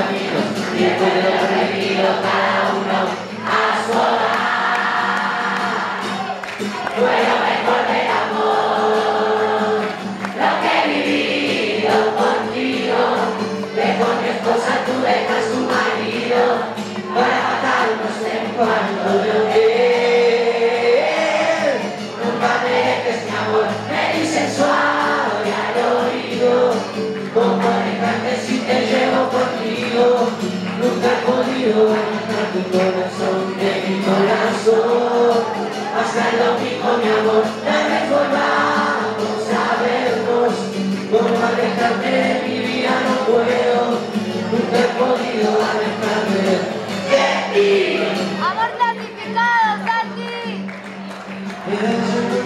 caminos y después de lo perdido cada uno a su hogar. Fue lo mejor del amor, lo que he vivido contigo. Dejo a mi esposa, tú dejas tu marido, para matarnos en cuanto de él. Nunca me dejes, mi amor, me dicen suave al oído, como dejarte si te llevo contigo. Nunca he podido ganar tu corazón de mi corazón. Hasta el domingo, mi amor, tal vez volvamos a vernos. Como alejarte de mi vida no puedo. Nunca he podido alejarme de ti. Amor clasificado, Santi.